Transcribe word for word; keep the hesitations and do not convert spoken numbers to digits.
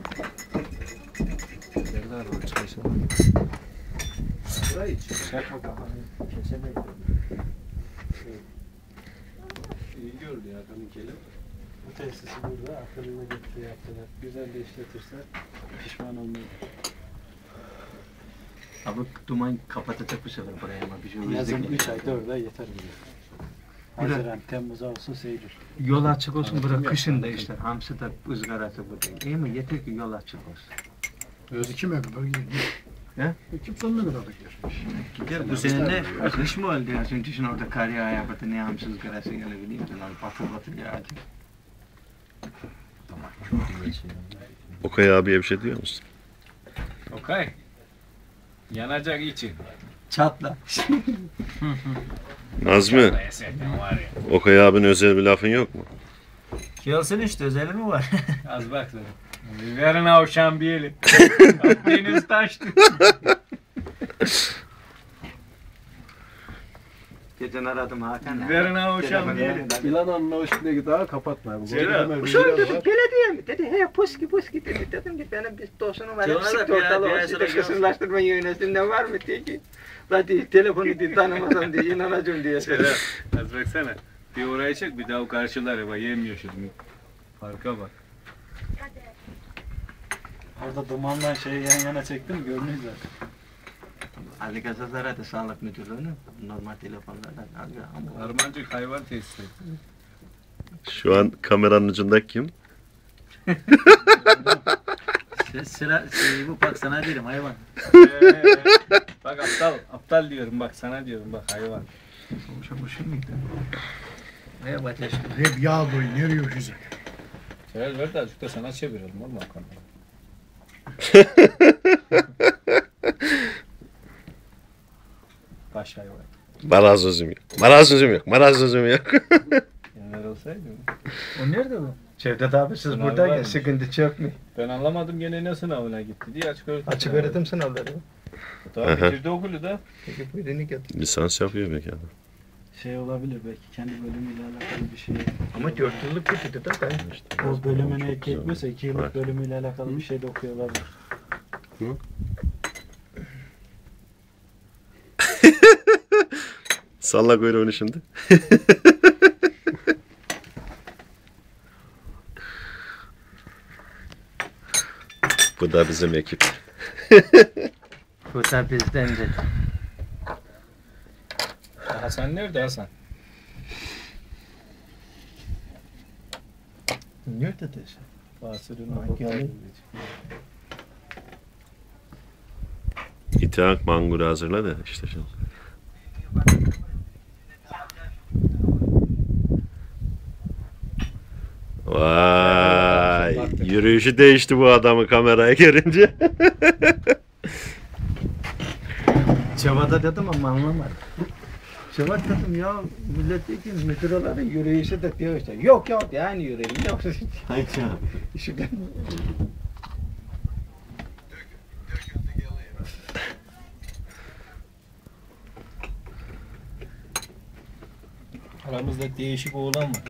Serdar o çıkışa. Burayı çakma kafanı kesemeyiz. İyi gördü ya adamın kelip. Bu tesisi burada akıllı getirdi yaptılar. Güzel de işletirse pişman olmayı. Abi duman kapatacak bu sefer buraya ama bir şey Yazın üç ay dört ay yeter bize. Haziran, Temmuz, Ağustos, Eylül. Yol açık olsun Anladım bırak ya, kışın da anladım. işte hamsi da ızgarası burada. İyi mi? Yeter ki yol açık olsun. Özü kime kadar gidiyor? He? Kim sonuna kadar da geçmiş. Gider bu sene ne? Kış mı oldu ya? Çünkü şimdi orada kar yağıyor. Burada ne hamsi ızgarası gelebileyim. Sen batır batır yağacak. Okay abiye bir şey diyor musun? Okay. Yanacak için. Çatla. Nazmi, var ya. Okay abinin özel bir lafın yok mu? Gelsin işte özeli mi var? Az bak sana. Verin avşan bir eli. Deniz taştı. Geçen aradım Hakan. Verin avşan bir eli. İlan anla o üstündeki dağı kapatma. Bu Söyle. hemen Bu bir şöyle yer dedim, var. belediye mi? Dedi, he puski puski dedi. Dedim ki benim bir dostum var. Sonra da Sikti bir- ortalığı bir o ay işte sonra kısımlaştırma yönetiminde var mı diye ki. Zaten telefonu diye tanımasam diye inanacağım diye. Söyle. Az baksana. Bir oraya çek bir daha o karşılar bak yemiyor şimdi. Farka bak. Orada dumanla şeyi yan yana çektim görünüyor zaten. Ali Gazaz aradı sağlık müdürlüğünü. Normal telefonlardan alıyor ama. Harmancık hayvan tesisi. Şu an kameranın ucundaki kim? Sıra, sıra şey, bu bak sana derim hayvan. Ee, bak aptal, aptal diyorum bak sana diyorum bak hayvan. Boşa boşa mı gitti? Ne ateş? Hep yağ boyu nereye yüzecek? Söyle ver de azıcık da sana çevirelim oğlum o konuda. Baş hayvan. Maraz sözüm yok. Maraz sözüm yok. Maraz sözüm yok. Neler olsaydı mı? O nerede bu? Cevdet abi siz Sınav buradayken varmış. sıkıntı çok mu? Ben anlamadım gene ne sınavına gitti diye açık öğretim. Açık öğretim sınavları. Tamam Aha. bitirdi okulu da. Peki buyurun getir. Lisans yapıyor belki adam. Şey olabilir belki kendi bölümüyle alakalı bir şey. Ama dört yıllık bitirdi de ben. İşte O bölümüne çok ek güzel. etmiyorsa iki Var. yıllık bölümüyle alakalı bir şey de okuyor olabilir. Salla kuyruğunu şimdi. Bu da bizim ekip. Bu da bizdendir. Hasan nerede Hasan? Nerede desin? Basırın Ay, geldi. İtihat manguru hazırla da işte şimdi. Vay, yürüyüşü değişti bu adamı kameraya görünce. Cevat'a dedim ama anlamadı. Cevat dedim ya milletvekili müdür olarak yürüyüşü de diyor işte. Yok yok yani yürüyeyim yok. Hayır ya. İşte ben... Aramızda değişik oğlan var.